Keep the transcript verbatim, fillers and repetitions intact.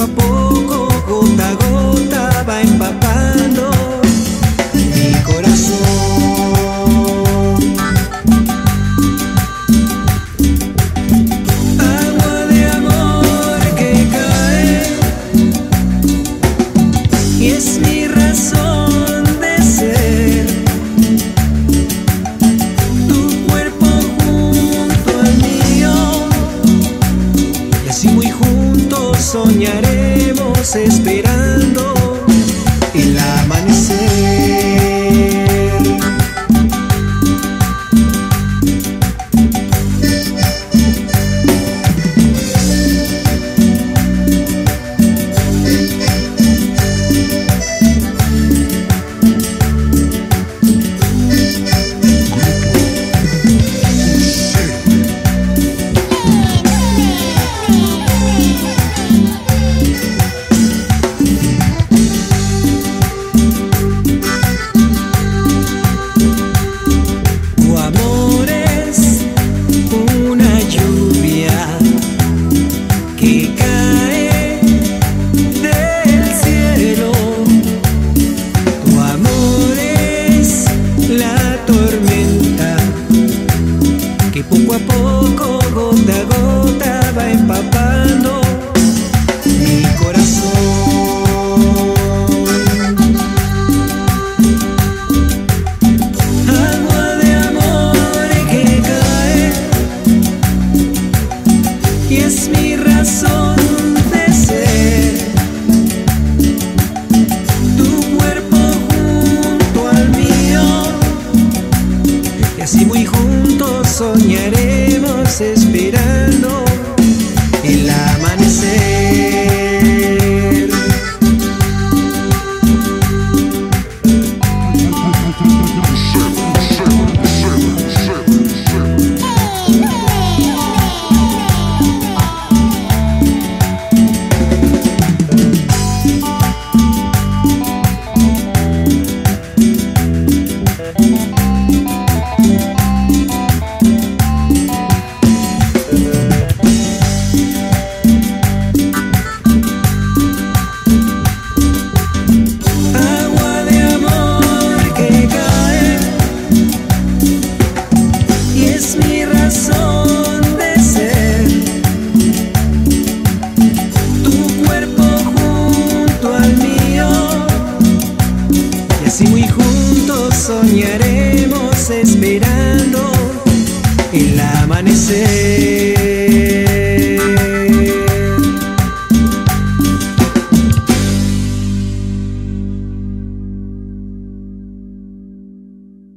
a poco, gota a gota, va empapando mi corazón. Agua de amor que cae y es mi razón de ser. Tu cuerpo junto al mío y así muy juntos soñaremos esperando el amanecer. Que cae del cielo, tu amor es la tormenta que poco a poco, gota a gota, va empapando mi corazón. Agua de amor que cae y es mi razón de ser. Tu cuerpo junto al mío y así muy juntos soñaremos esperando el amanecer. Así muy juntos soñaremos esperando el amanecer.